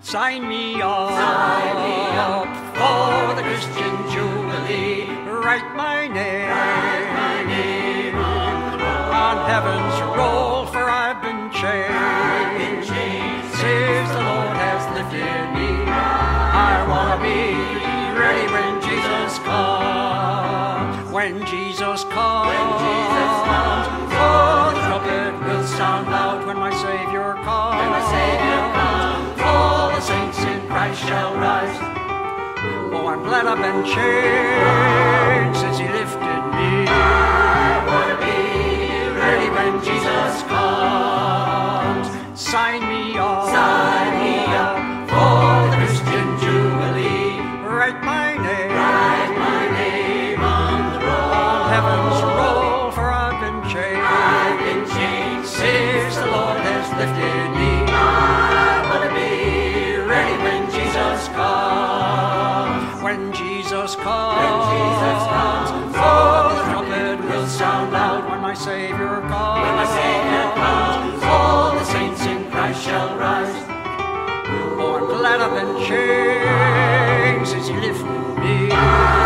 Sign me up for the Christian Jubilee. Write my name on heaven's roll, for I've been changed. Since the Lord has lifted me, I want to be ready when Jesus comes. When Jesus comes, oh, the trumpet will sound loud when my Savior comes. All the saints in Christ shall rise. Oh, I'm glad I've been changed since He lifted me. I want to be ready when Jesus comes. Sign me up for the Christian Jubilee. Write my name on the roll, on heaven's roll, for I've been changed. Since the Lord has lifted me, I want to be ready when Jesus comes. When Jesus comes, oh, the trumpet will sound loud when my Savior comes. All the saints in Christ shall rise. Oh, I'm glad I've been changed since He lifted me.